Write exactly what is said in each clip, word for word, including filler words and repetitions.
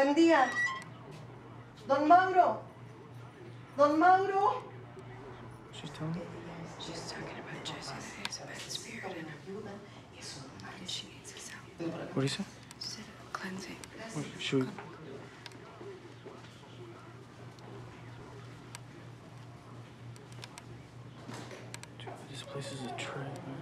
Buen día. Don Mauro. Don Mauro. She's telling me? She's talking about Jessie, that has a bad spirit in her. And she needs us out. What do you say? She said cleansing. What, should we... Dude, this place is a trip, man.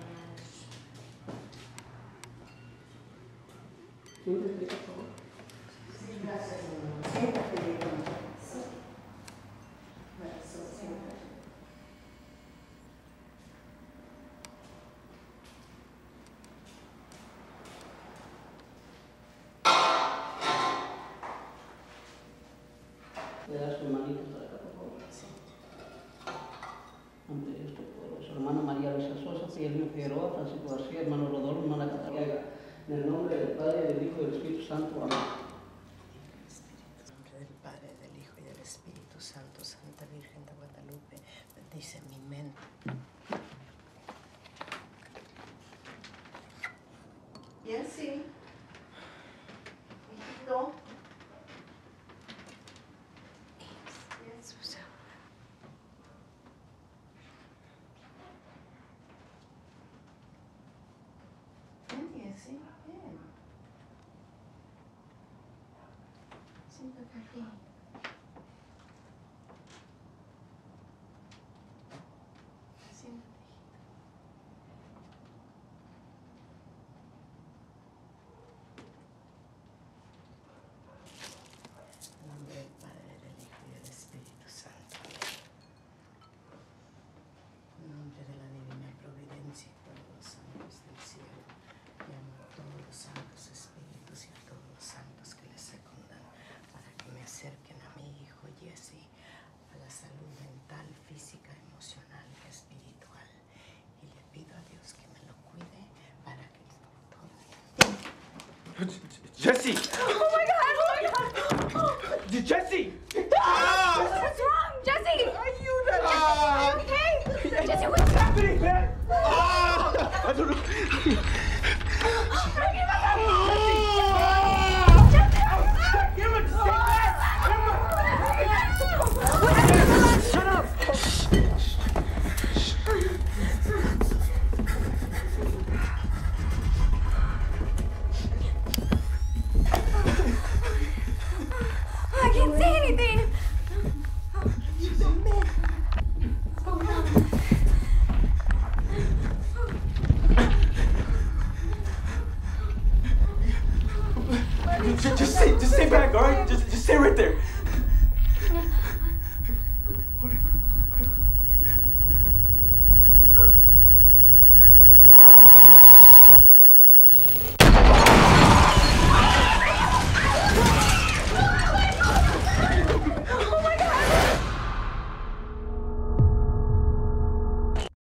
Le das sus manitos para acá, por favor. Ante Dios Todopoderoso. Hermana María Luisa Sosa, Guillermo Figueroa, Francisco García, hermano Rodolfo, hermana Catalina. En el nombre del Padre, del Hijo y del Espíritu Santo. Amén. En el nombre del Padre, del Hijo y del Espíritu Santo, Santa Virgen de Guadalupe, bendice mi mente. Jessie. Hijito. Susana. Ven, Jessie. Ven. Siéntate aquí. Siéntate, hijito. En nombre del Padre, del Hijo y del Espíritu Santo. En nombre de la divina providencia y todos los santos del cielo, llamo a todos los santos espíritus y a todos los santos que les secundan para que me acerquen a mi hijo Jessie a la salud mental, física, emocional y espiritual. Y le pido a Dios que me lo cuide para que todo... Jessie! Oh my